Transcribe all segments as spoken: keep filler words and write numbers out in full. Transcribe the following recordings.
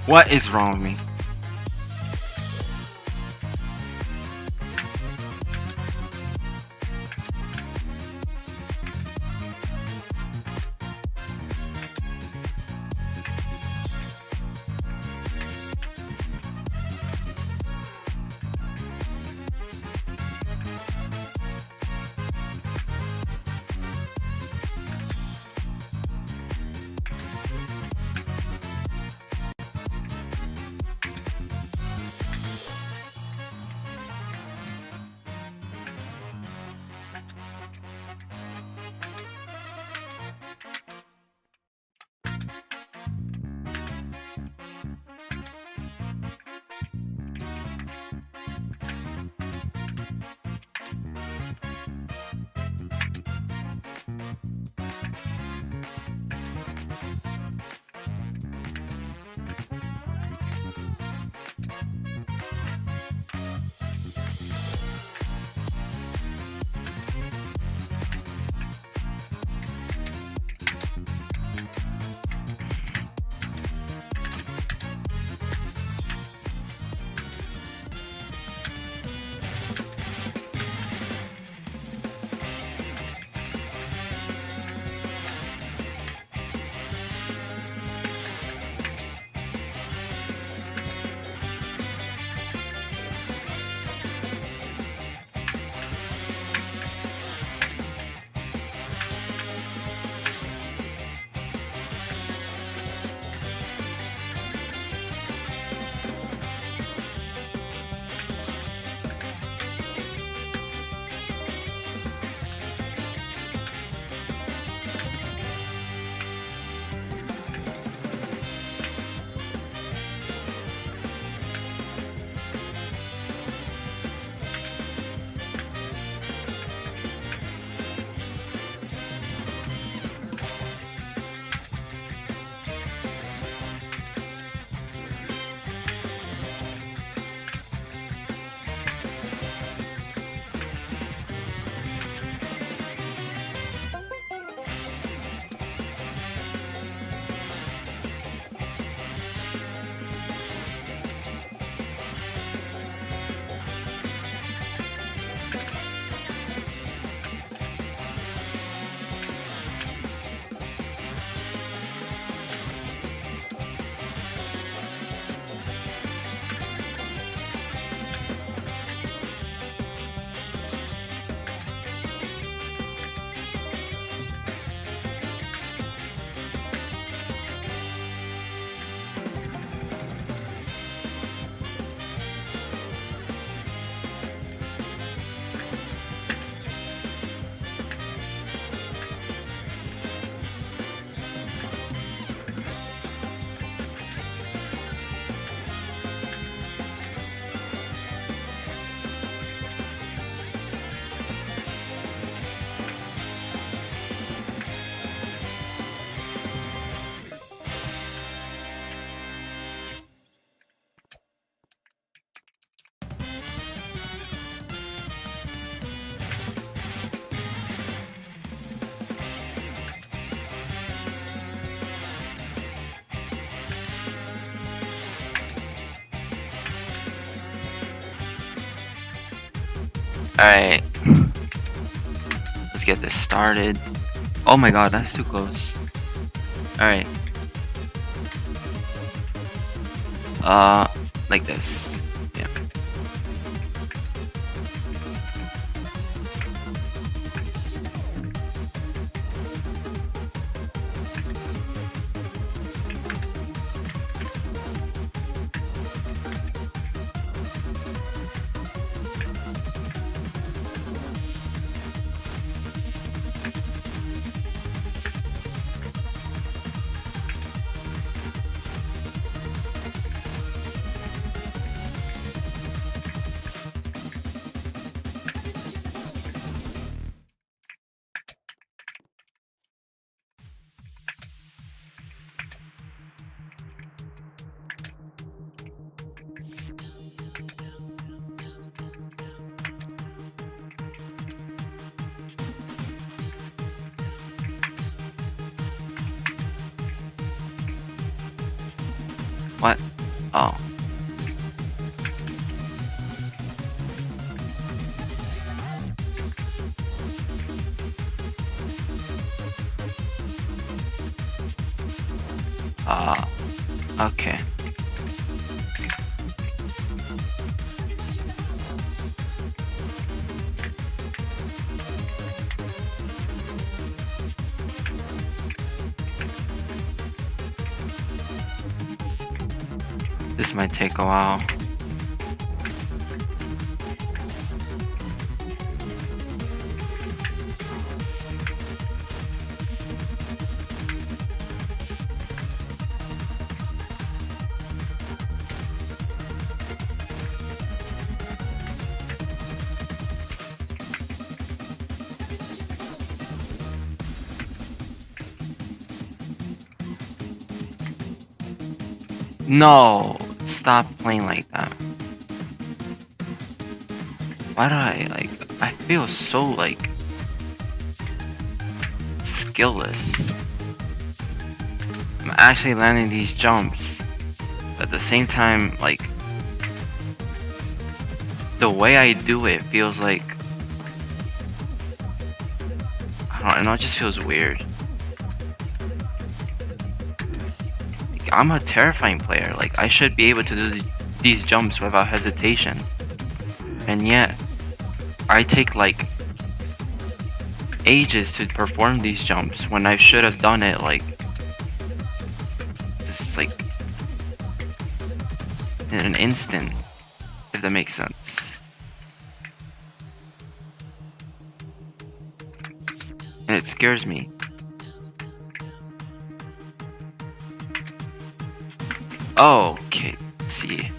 What is wrong with me? Alright. Let's get this started. Oh my god, that's too close. Alright. Uh, like this. Yeah. Oh. Ah. Uh, okay. This might take a while. No! Stop playing like that. Why do I, like, I feel so, like, skillless. I'm actually landing these jumps. At the same time, like, the way I do it feels like, I don't know, it just feels weird. Like, I'm a terrifying player. Like, I should be able to do these jumps without hesitation. And yet, I take like ages to perform these jumps when I should have done it like just like in an instant, if that makes sense. And it scares me. Oh, okay, see.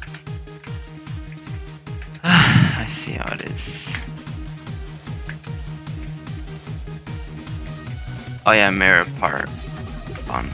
I see how it is. Oh yeah, mirror part. Fun.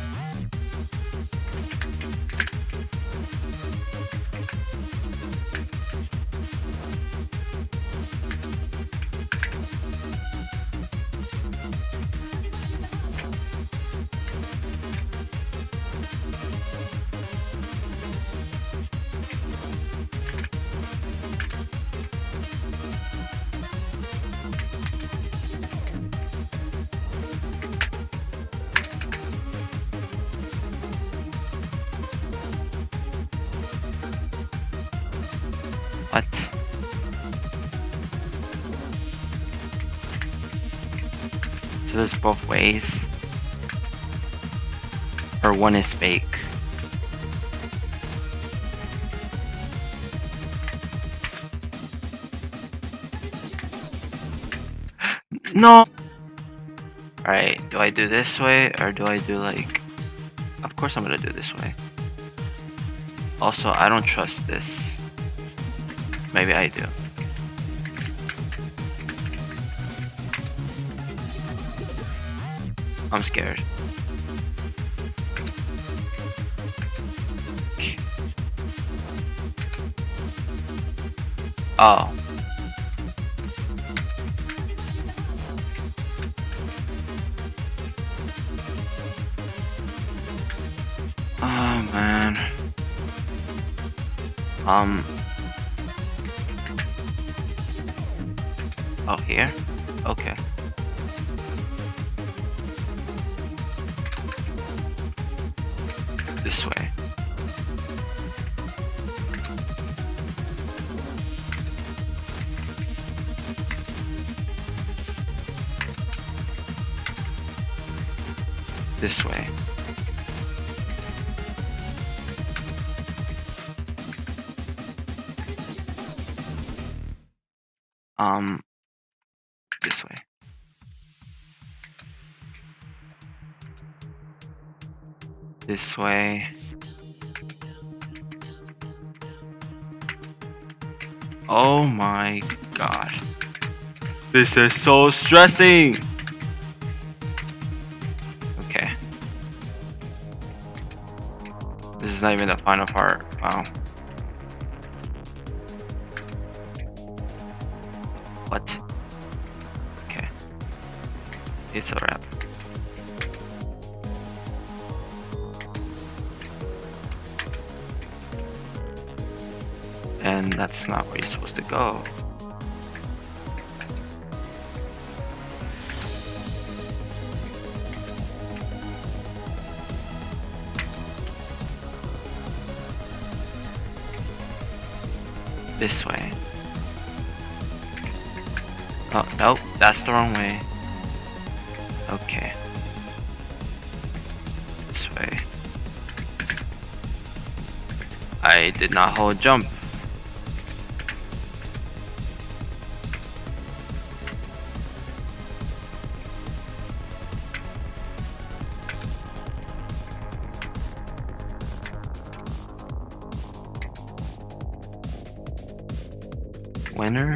What? So there's both ways? Or one is fake? No! Alright, do I do this way or do I do like... Of course I'm gonna do this way. Also, I don't trust this. Maybe I do. I'm scared. Oh. Oh man. Um. Oh, here? Okay. This way. This way. Um, this way. This way. Oh my god. This is so stressing! Okay. This is not even the final part. Wow. What? Okay. It's a wrap. then that's not where you're supposed to go. This way. Oh, nope, that's the wrong way. Okay. This way. I did not hold jump. Winner?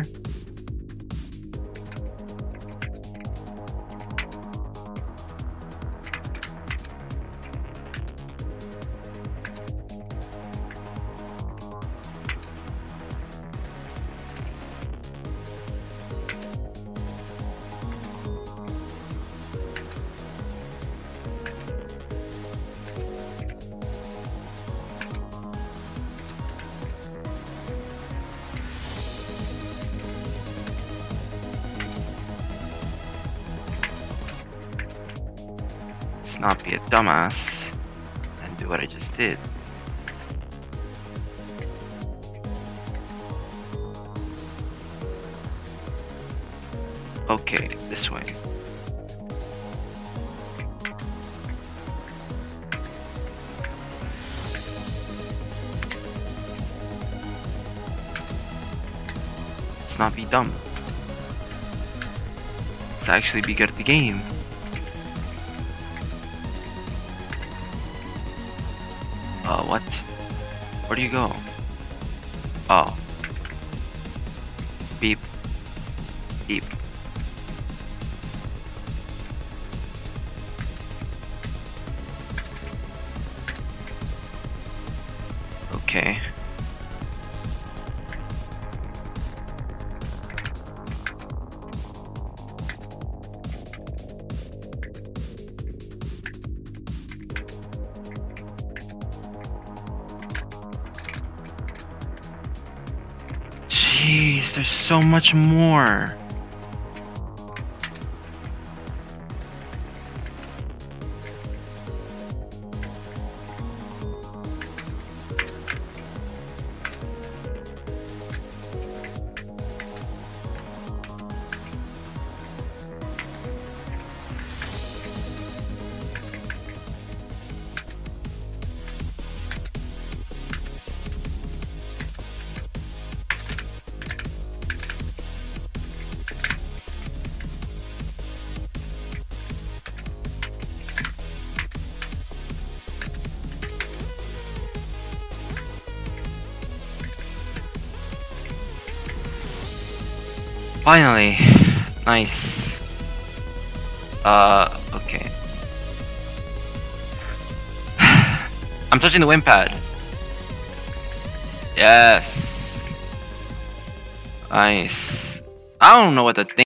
Let's not be a dumbass and do what I just did. Okay, this way. Let's not be dumb. Let's actually be good at the game. Uh, what? Where do you go? Oh. Beep. Beep. Okay. Jeez, there's so much more. Finally. Nice. Uh, okay. I'm touching the wind pad. Yes. Nice. I don't know what the thing